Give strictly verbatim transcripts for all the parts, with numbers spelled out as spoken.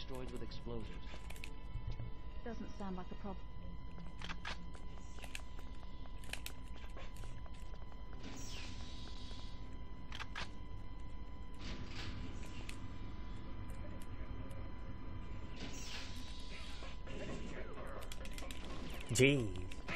destroyed with explosives. Doesn't sound like a problem. Jeez.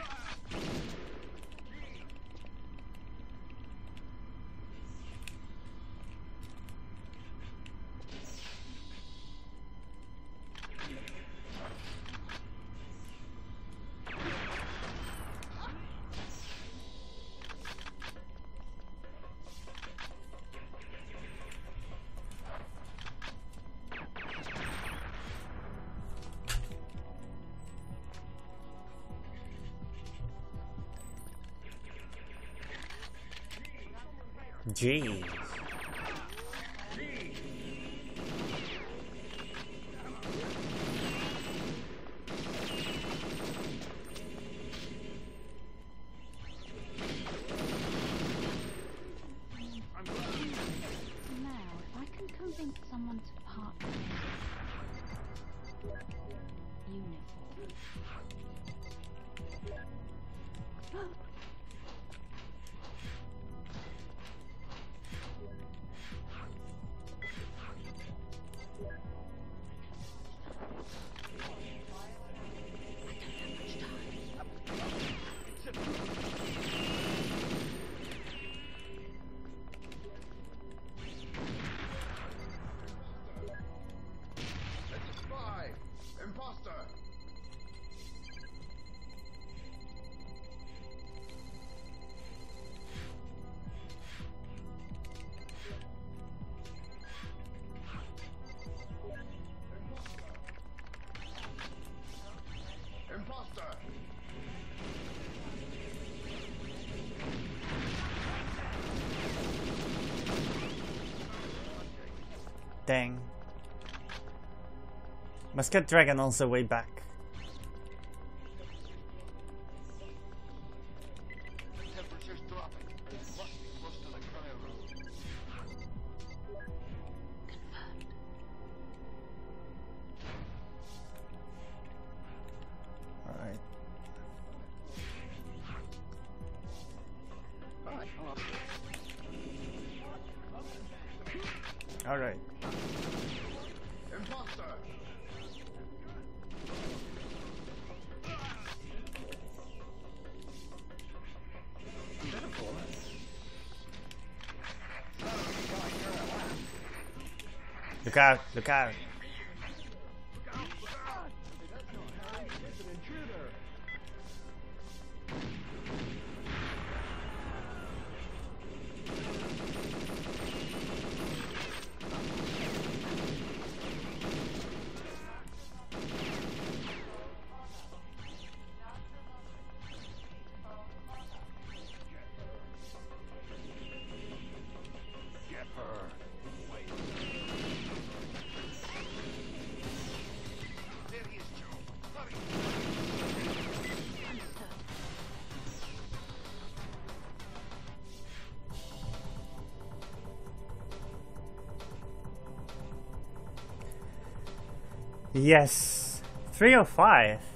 Jeez. Now, if I can convince someone to part with uniform. Dang. Musket Dragon also way back. Temperature's dropping. Must be close to the cryo room. Confirmed. Alright. Alright. Imposter! Look out, look out. Yes, three oh five.